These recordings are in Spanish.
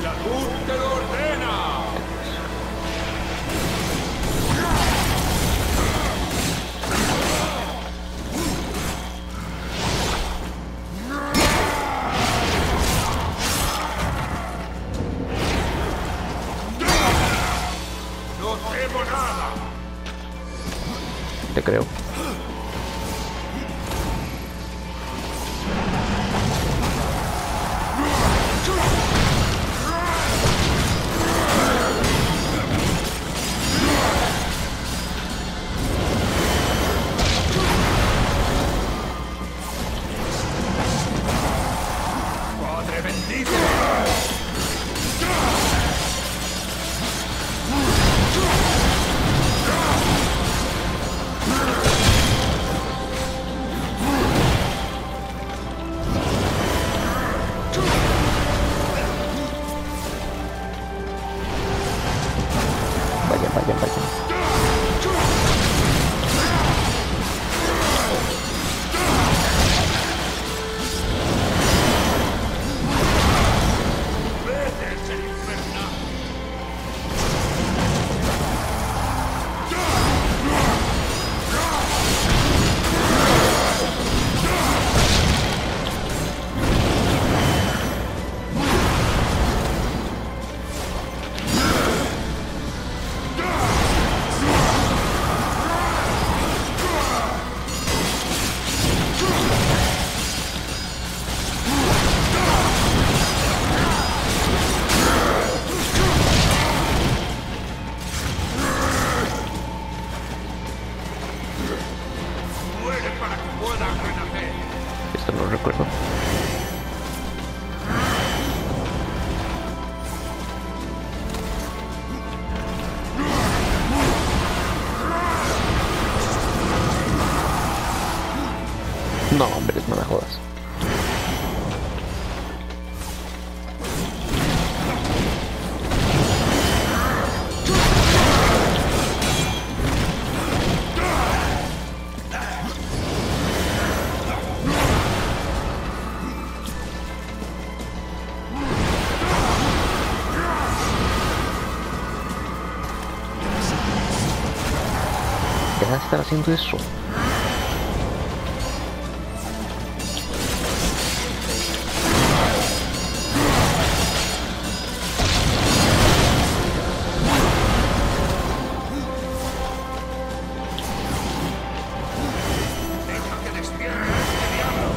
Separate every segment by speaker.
Speaker 1: ¡Salud te lo ordena! ¡No temo nada!
Speaker 2: Te creo.
Speaker 1: ¡Padre bendito!
Speaker 2: Vayan, vayan, vayan.
Speaker 1: ¡Vete, ser infernal! ¡Muere para que pueda renacer!
Speaker 2: Esto no lo recuerdo. No, hombre, no me jodas. Deja de estar haciendo eso.
Speaker 1: ¡Deja que despierte a este diablo!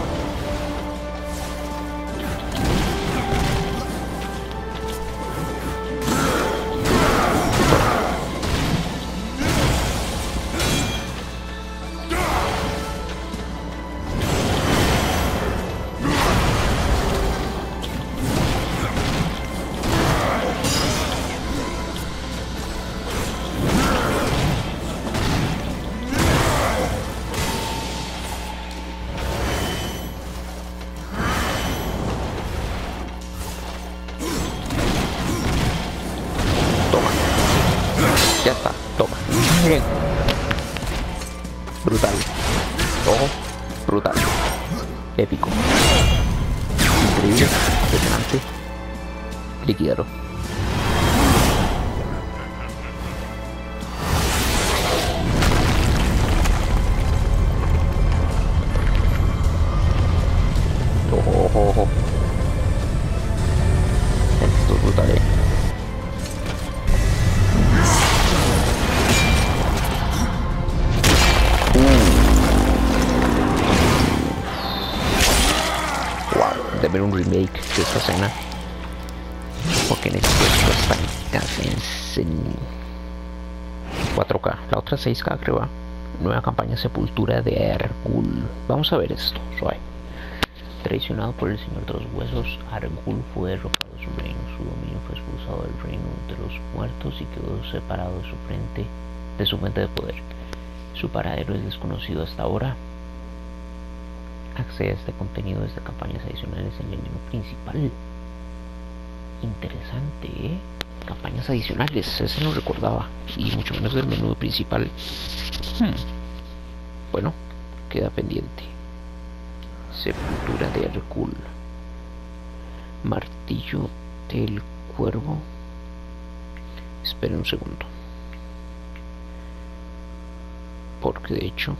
Speaker 2: Toma. Ya está, toma. Bien. Brutal. Ojo. Brutal. Épico. Increíble. Impresionante. Liquidaro. Ojo, ojo, ojo. Esto es brutal, Wow, de ver un remake de esta escena. Porque necesito esta casi en 4K. La otra 6K creo. Nueva campaña Sepultura de Argul. Vamos a ver esto, suave. Traicionado por el Señor de los Huesos, Argul fue derrotado de su reino. Su dominio fue expulsado del reino de los muertos y quedó separado de su fuente de poder. Su paradero es desconocido hasta ahora. Accede a este contenido desde campañas adicionales en el menú principal. Interesante, ¿eh? Campañas adicionales, ese no recordaba. Y mucho menos del menú principal. Bueno, queda pendiente. Sepultura de Argul. Martillo del cuervo. Esperen un segundo. Porque de hecho...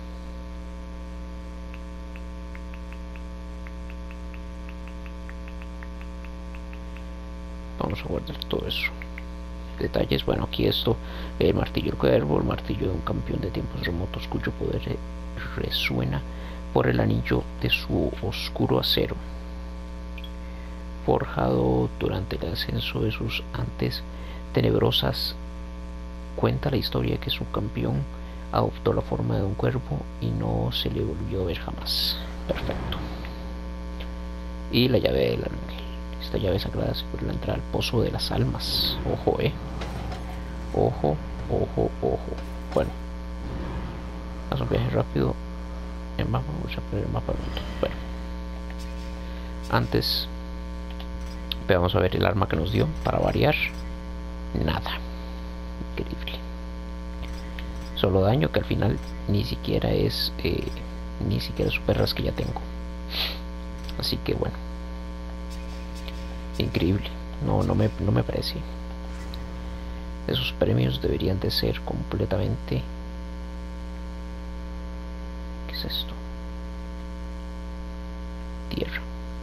Speaker 2: vamos a guardar todo eso. Detalles, bueno, aquí esto, el martillo del cuervo, el martillo de un campeón de tiempos remotos cuyo poder resuena por el anillo de su oscuro acero, forjado durante el ascenso de sus antes tenebrosas. Cuenta la historia que su campeón adoptó la forma de un cuervo y no se le volvió a ver jamás. Perfecto. Y la llave del ángel. Esta llave sagrada se puede entrar al pozo de las almas. Ojo, ojo, ojo, ojo. Bueno, haz un viaje rápido. El mapa, vamos a poner el mapa pronto. Bueno, antes vamos a ver el arma que nos dio. Para variar, nada. Increíble. Solo daño que al final ni siquiera es superras que ya tengo. Así que bueno, increíble. No me parece. Esos premios deberían de ser completamente... ¿qué es esto? Tierra.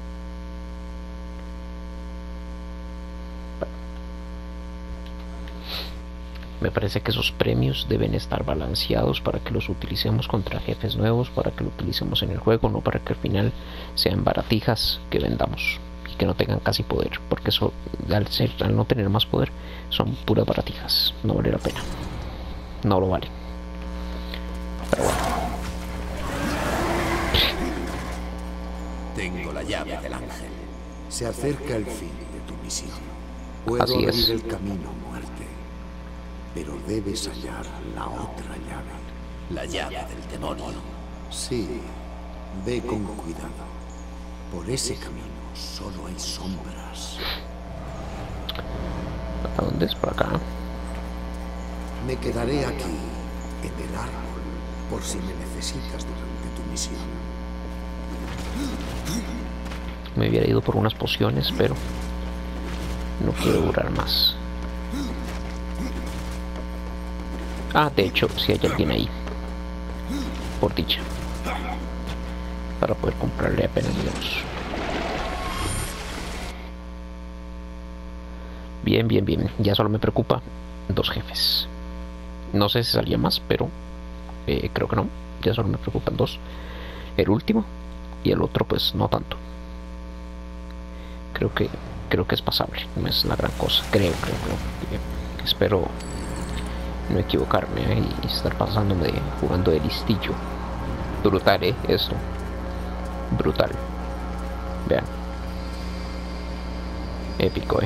Speaker 2: Bueno. Me parece que esos premios deben estar balanceados para que los utilicemos contra jefes nuevos, para que lo utilicemos en el juego, no para que al final sean baratijas que vendamos y que no tengan casi poder, porque eso al no tener más poder son puras baratijas, no vale la pena, no lo vale. Pero bueno,
Speaker 3: tengo la llave del ángel.
Speaker 4: Se acerca el fin de tu misión. Puedo
Speaker 2: Así
Speaker 4: abrir
Speaker 2: es.
Speaker 4: el camino, muerte, pero debes hallar la otra llave.
Speaker 3: La llave del demonio.
Speaker 4: Sí, ve con cuidado. Por ese camino solo hay sombras.
Speaker 2: ¿a dónde es? Por acá.
Speaker 4: Me quedaré aquí, en el árbol, por si me necesitas durante tu misión.
Speaker 2: Me hubiera ido por unas pociones, pero no quiero durar más. Ah, de hecho, si hay alguien ahí, por dicha, para poder comprarle apenas digamos. Bien, bien, bien. Ya solo me preocupa 2 jefes. No sé si salía más, pero creo que no. Ya solo me preocupan 2. El último y el otro pues no tanto. Creo que es pasable. No es la gran cosa. Creo. Espero no equivocarme y estar pasándome jugando de listillo. Brutal, esto. Brutal. Vean. Épico,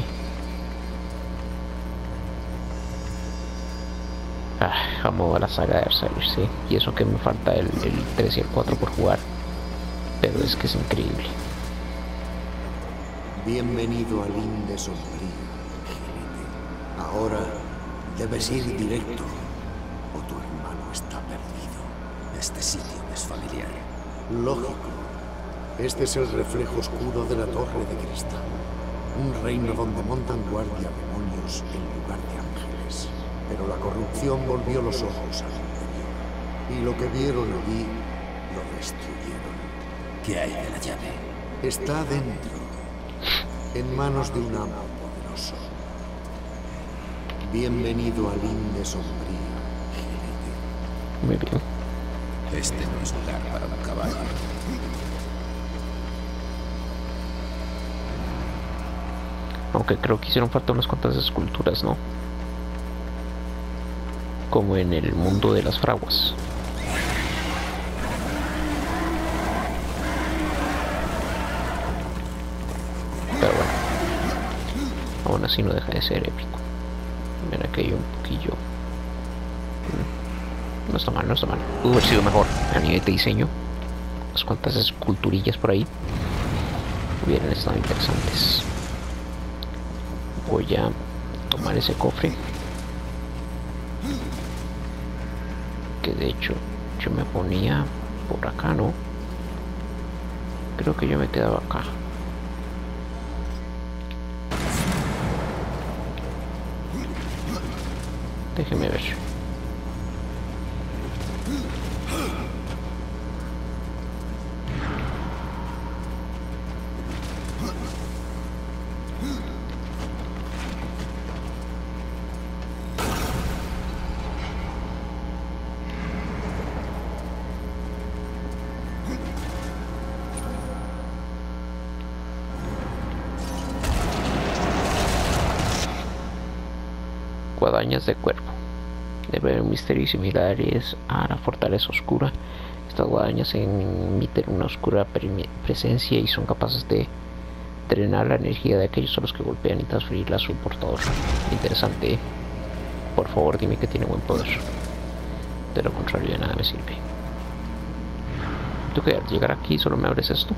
Speaker 2: Amo a la saga de Darksiders, sí. Y eso que me falta el 3 y el 4 por jugar. Pero es que es increíble.
Speaker 4: Bienvenido al Linde Sombrío, jinete. Ahora debes ir directo, o tu hermano está perdido.
Speaker 3: Este sitio es familiar.
Speaker 4: Lógico. Este es el reflejo oscuro de la Torre de Cristal. Un reino donde montan guardia demonios en lugar de ángeles. Pero la corrupción volvió los ojos al interior. Y lo que vieron allí, lo destruyeron.
Speaker 3: ¿Qué hay de la llave?
Speaker 4: Está dentro, en manos de un amo poderoso. Bienvenido al Linde Sombrío, jinete.
Speaker 2: Muy bien.
Speaker 3: Este no es lugar para un caballo.
Speaker 2: Aunque creo que hicieron falta unas cuantas esculturas, ¿no? Como en el mundo de las fraguas. Pero bueno, aún así no deja de ser épico. Mira que hay un poquillo. No está mal, no está mal. Pudo haber sido mejor a nivel de diseño. Unas cuantas esculturillas por ahí hubieran estado interesantes. Voy a tomar ese cofre, que de hecho yo me ponía por acá, ¿no? Creo que yo me quedaba acá. Déjeme ver. Guadañas de cuervo. Debe haber misterios similares a la fortaleza oscura. Estas guadañas emiten una oscura presencia y son capaces de drenar la energía de aquellos a los que golpean y transferirla a su portador. Interesante, ¿eh? Por favor, dime que tiene buen poder. De lo contrario, de nada me sirve. ¿Tú qué? Al llegar aquí solo me abres esto.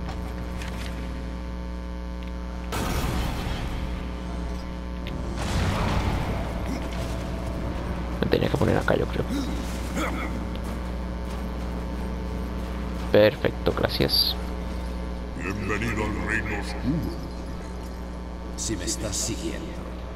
Speaker 2: Me tenía que poner acá, yo creo. Perfecto, gracias.
Speaker 1: Bienvenido al reino oscuro.
Speaker 3: Si me estás siguiendo.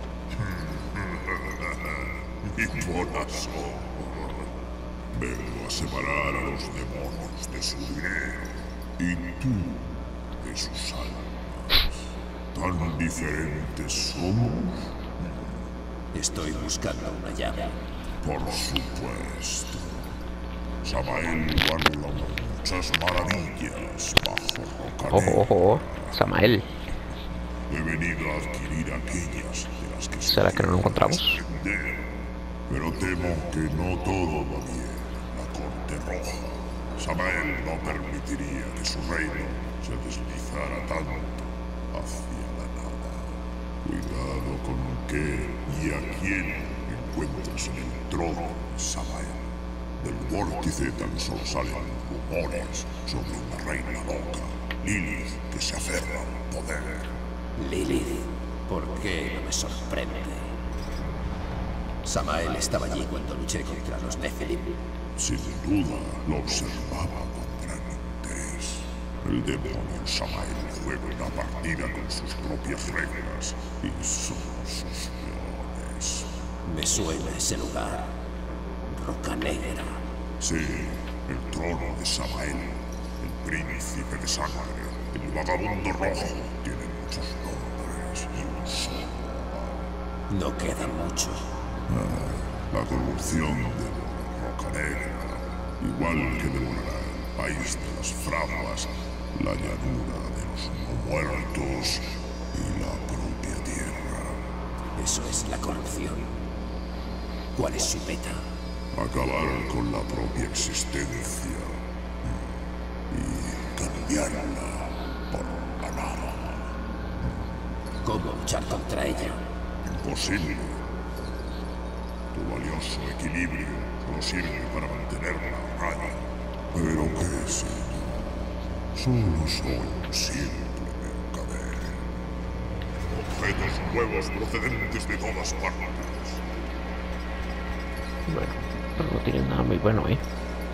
Speaker 1: Y buenas vengo a separar a los demonios de su dinero y tú de sus almas. ¿Tan diferentes somos?
Speaker 3: Estoy buscando una llave.
Speaker 1: Por supuesto. Samael guarda muchas maravillas bajo
Speaker 2: Ojo,
Speaker 1: Rocanegra.
Speaker 2: ojo, Samael.
Speaker 1: He venido a adquirir aquellas de las que
Speaker 2: ¿Será que no lo encontramos?
Speaker 1: desprender, pero temo que no todo va bien en la Corte Roja. Samael no permitiría que su reino se deslizara tanto hacia la nada. Cuidado con qué y a quién encuentras en el trono, Samael. Del vórtice tan solo salen rumores sobre una reina loca, Lilith, que se aferra al poder.
Speaker 3: Lilith, ¿por qué no me sorprende? Samael estaba allí cuando luché contra los Nephilim.
Speaker 1: Sin duda, lo observaba con gran interés. El demonio Samael juega una partida con sus propias reglas y somos sus peones.
Speaker 3: Me suena ese lugar. Rocanegra.
Speaker 1: Sí, el trono de Samael, el príncipe de sangre, el vagabundo rojo, tiene muchos nombres y un solo.
Speaker 3: No queda mucho.
Speaker 1: La corrupción devora Rocanegra, igual que devorará el país de las fraguas, la llanura de los no muertos y la propia tierra.
Speaker 3: Eso es la corrupción. ¿Cuál es su meta?
Speaker 1: Acabar con la propia existencia y cambiarla por la nada.
Speaker 3: ¿Cómo luchar contra ella?
Speaker 1: Imposible. Tu valioso equilibrio solo sirve para mantenerla a raya. ¿Pero qué, señor? Solo soy un simple mercader. Objetos nuevos procedentes de todas partes.
Speaker 2: Bueno, pero no tiene nada muy bueno, ¿eh?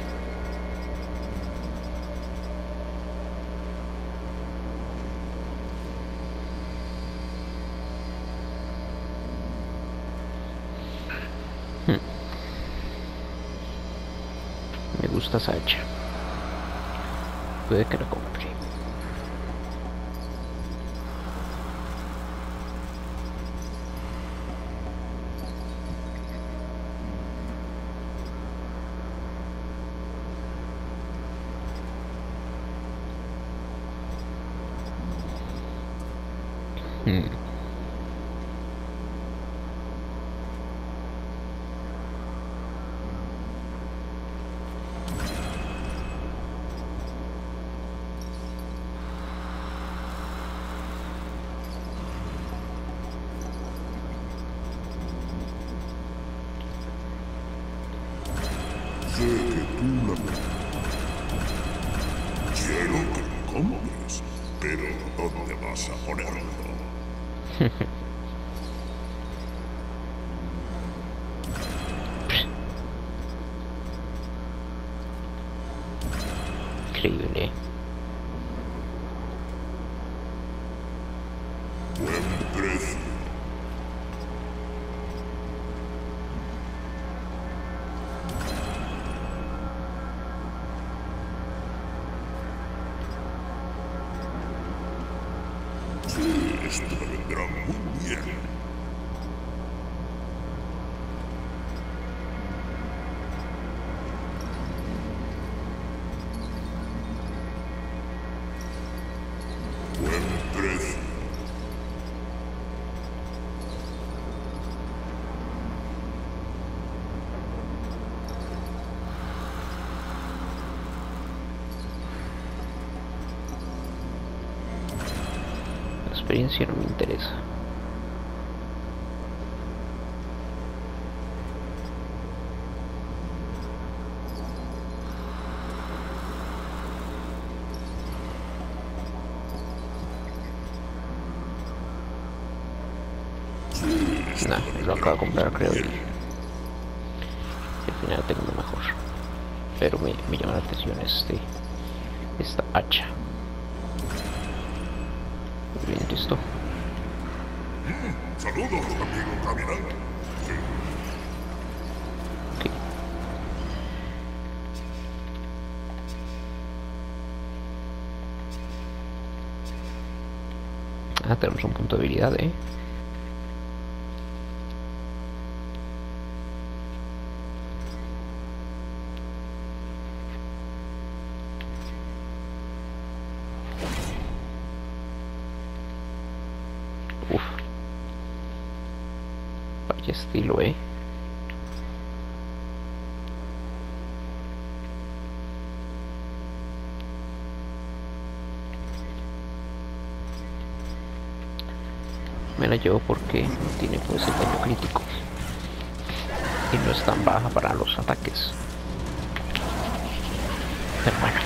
Speaker 2: Me gusta esa hacha. Puede que la compre.
Speaker 1: Sé que tú la quiero que me compres, pero ¿dónde vas a ponerlo?
Speaker 2: Increíble.
Speaker 1: Buen precio. vendrá muy bien. Buen precio.
Speaker 2: La experiencia no me interesa. Nah, lo acabo de comprar, creo, y al final tengo lo mejor. Pero me llama la atención esta hacha. Muy bien, listo.
Speaker 1: Saludos, amigo caminante.
Speaker 2: Ok. Ah, tenemos un punto de habilidad, Uf. Vaya estilo, Me la llevo porque tiene pues el daño crítico y no es tan baja para los ataques. Pero bueno.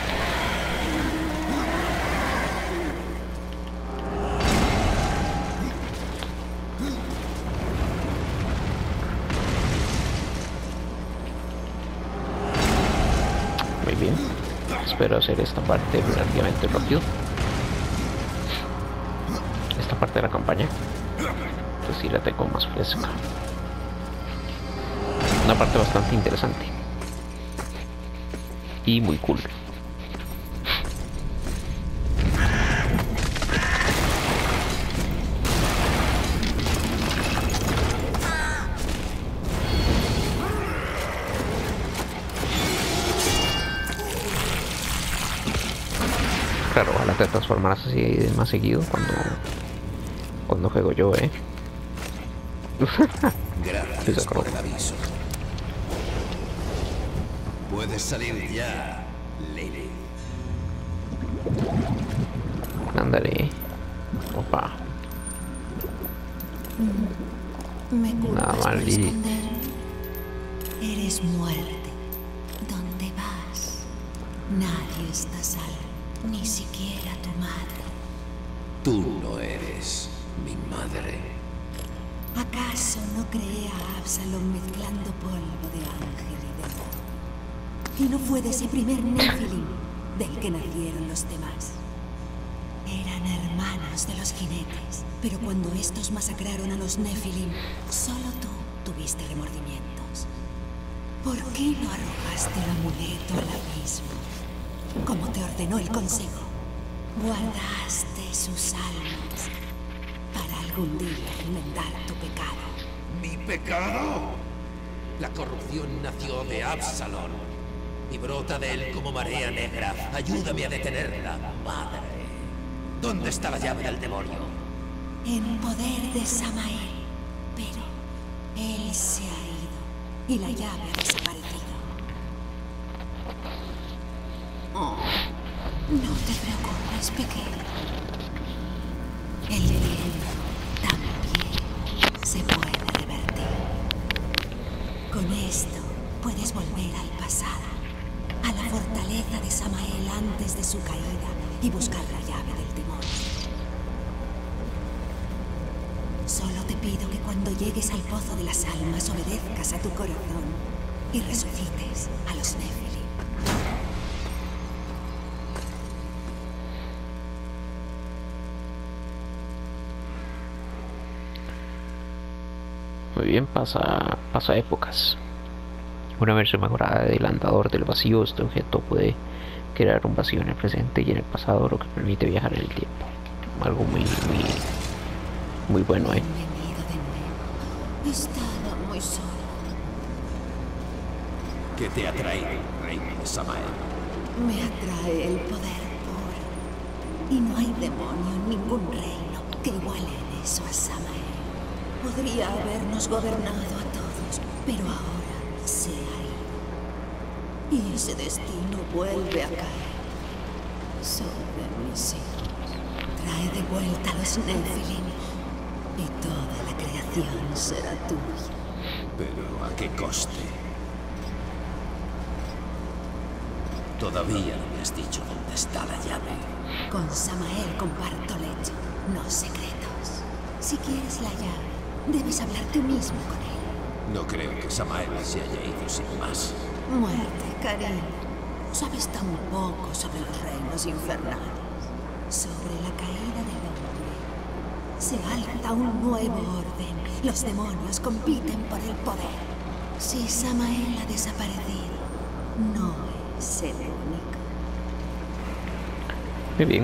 Speaker 2: Muy bien. Espero hacer esta parte relativamente rápido. Esta parte de la campaña. Pues sí la tengo más fresca. Una parte bastante interesante. Y muy cool. Claro, ojalá te transformaras así más seguido cuando juego yo,
Speaker 3: Gracias por el aviso. Puedes salir ya, Lily.
Speaker 2: Ándale. Opa.
Speaker 5: Me
Speaker 2: Nada
Speaker 5: culpas
Speaker 2: mal,
Speaker 5: por
Speaker 2: Lily.
Speaker 5: esconder. Eres muerte. ¿Dónde vas? Nadie está a salvo, ni siquiera tu madre.
Speaker 3: Tú no eres mi madre.
Speaker 5: ¿Acaso no creé a Absalom mezclando polvo de ángel y demonio? Y no fue de ese primer Nephilim del que nacieron los demás. Eran hermanos de los jinetes, pero cuando estos masacraron a los Nephilim, solo tú tuviste remordimientos. ¿Por qué no arrojaste el amuleto al abismo, como te ordenó el consejo? Guardaste sus almas para algún día enmendar tu pecado.
Speaker 3: ¿Mi pecado? La corrupción nació de Absalom y brota de él como marea negra. Ayúdame a detenerla, madre. ¿Dónde está la llave del demonio?
Speaker 5: En poder de Samael, pero él se ha ido y la llave ha desaparecido. Oh, no te preocupes, pequeño. El tiempo también se puede revertir. Con esto puedes volver al pasado, a la fortaleza de Samael antes de su caída y buscar la llave del demonio. Solo te pido que cuando llegues al pozo de las almas obedezcas a tu corazón y resucites a los Nephilim.
Speaker 2: Muy bien, pasa épocas. Una versión mejorada del andador del vacío. Este objeto puede crear un vacío en el presente y en el pasado, lo que permite viajar en el tiempo. Algo muy Muy bueno,
Speaker 5: Bienvenido de nuevo. Estaba muy sola.
Speaker 3: ¿Qué te ha traído, reino de Samael?
Speaker 5: Me atrae el poder puro. Y no hay demonio en ningún reino que iguale en eso a Samael. Podría habernos gobernado a todos, pero ahora se ha ido. Y ese destino vuelve a caer sobre mis hijos. Trae de vuelta a los Nephilim y toda la creación será tuya.
Speaker 3: ¿Pero a qué coste? Todavía no me has dicho dónde está la llave.
Speaker 5: Con Samael comparto lecho, no secretos. Si quieres la llave, debes hablar tú mismo con él.
Speaker 3: No creo que Samael se haya ido sin más.
Speaker 5: Muerte, Karim. Sabes tan poco sobre los reinos infernales, sobre la caída del hombre. Se alza un nuevo orden. Los demonios compiten por el poder. Si Samael ha desaparecido, no es el único.
Speaker 2: Muy bien.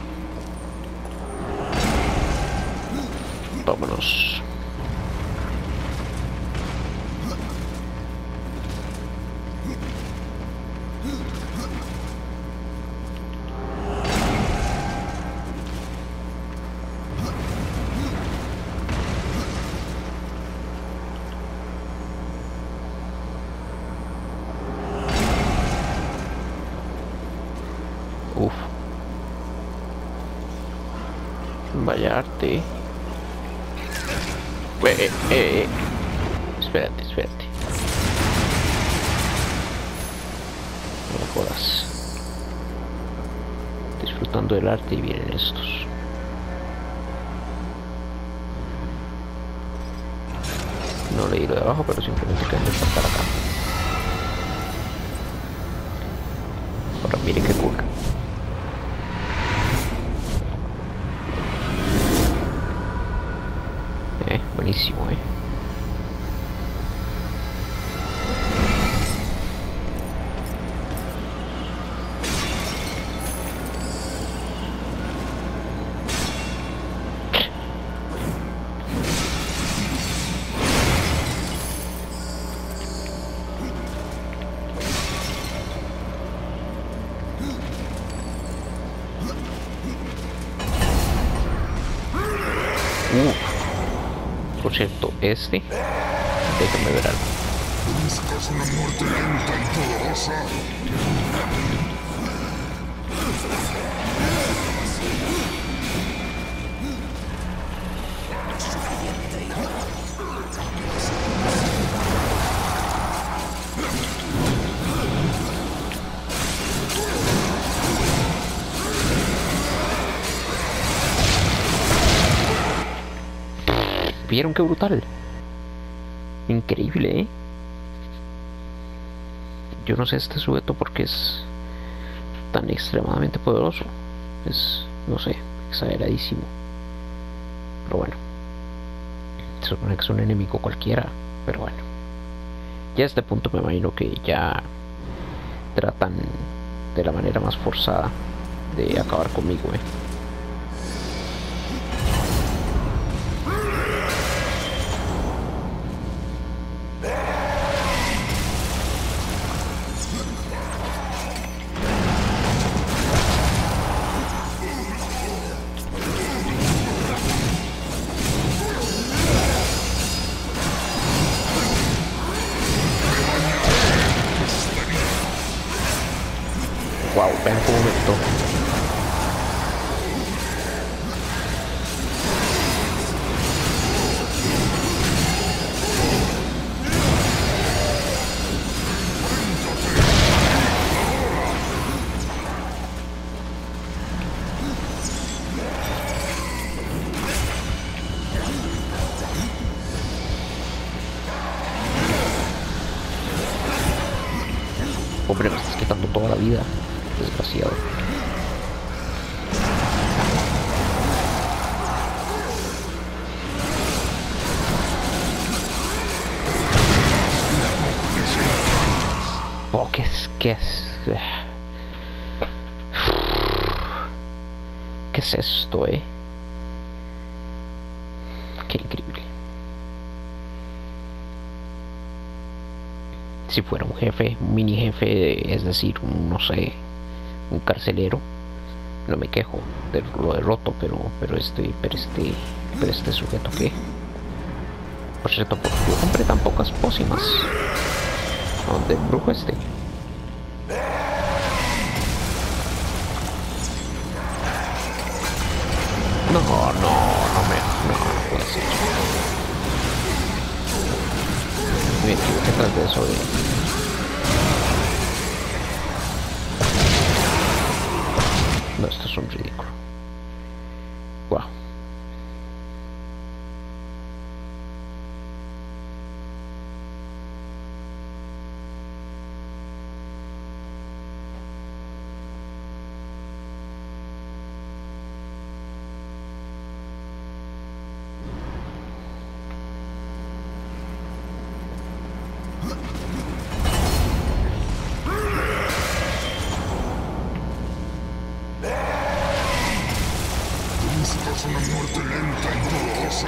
Speaker 2: Vámonos. Uf. Vaya arte. Espérate, espérate. No me jodas. Disfrutando del arte y vienen estos. No leí lo de abajo, pero simplemente caen de saltar acá. Ahora miren qué cool. Buenísimo, Por cierto, déjame ver algo.
Speaker 1: ¿Buscas una muerte lenta y dolorosa?
Speaker 2: ¿Vieron qué brutal? Increíble, Yo no sé este sujeto porque es tan extremadamente poderoso. Es, no sé, exageradísimo. Pero bueno. Se supone que es un enemigo cualquiera. Pero bueno. Ya a este punto me imagino que ya tratan de la manera más forzada de acabar conmigo, Wow, vean cómo me quitó. Hombre, me estás quitando toda la vida. Desgraciado. Oh, ¿qué es? ¿Qué es esto, Qué increíble. Si fuera un jefe, un mini jefe, es decir, un, no sé, un carcelero, no me quejo, lo derroto, pero este sujeto que, por cierto, porque yo compré tan pocas pócimas. ¿Dónde el brujo este? No puede ser. Me equivoqué tras de eso No, esto es un ridículo. Wow.
Speaker 1: Buscas una muerte lenta y dolorosa.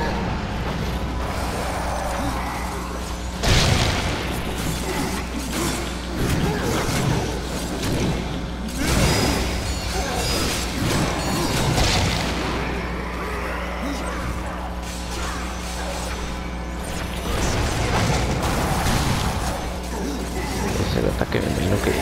Speaker 2: Ese es el ataque me imagino que...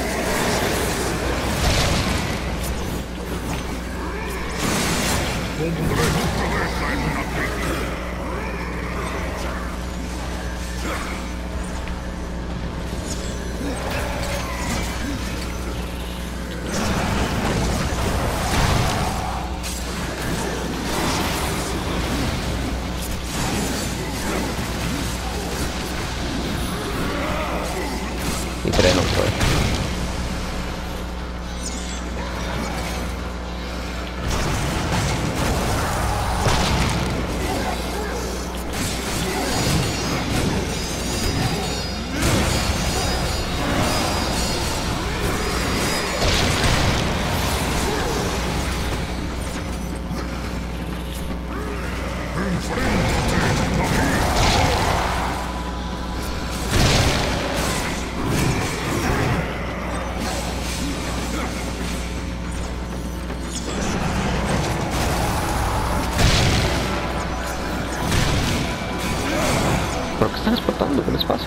Speaker 2: Y traen otro. ¿Por qué están explotando? ¿Qué les pasa?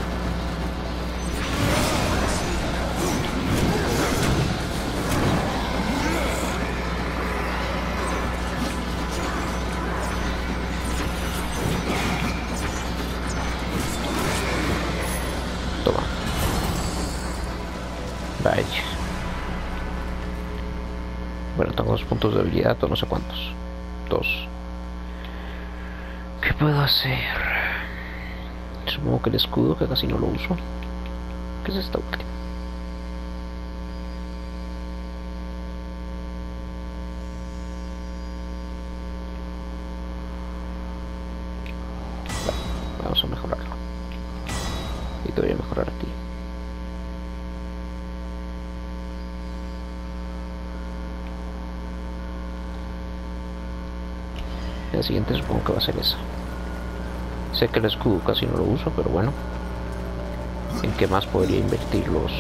Speaker 2: Toma. Vaya. Bueno, tengo 2 puntos de habilidad o no sé cuántos. 2. ¿Qué puedo hacer? Supongo que el escudo, que casi no lo uso. ¿Qué es esta última? Vamos a mejorarlo. Y te voy a mejorar a ti. La siguiente supongo que va a ser esa. Sé que el escudo casi no lo uso, pero bueno. ¿En qué más podría invertir los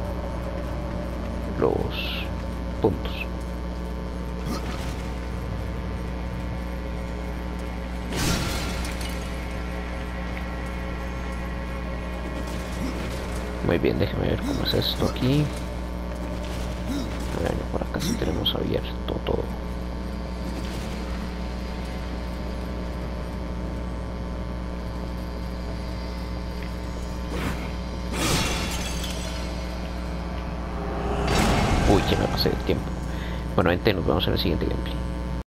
Speaker 2: puntos? Muy bien, déjeme ver cómo es esto aquí. Bueno, por acá sí tenemos abierto todo. Uy, que me pasé el tiempo. Bueno, gente, nos vemos en el siguiente gameplay.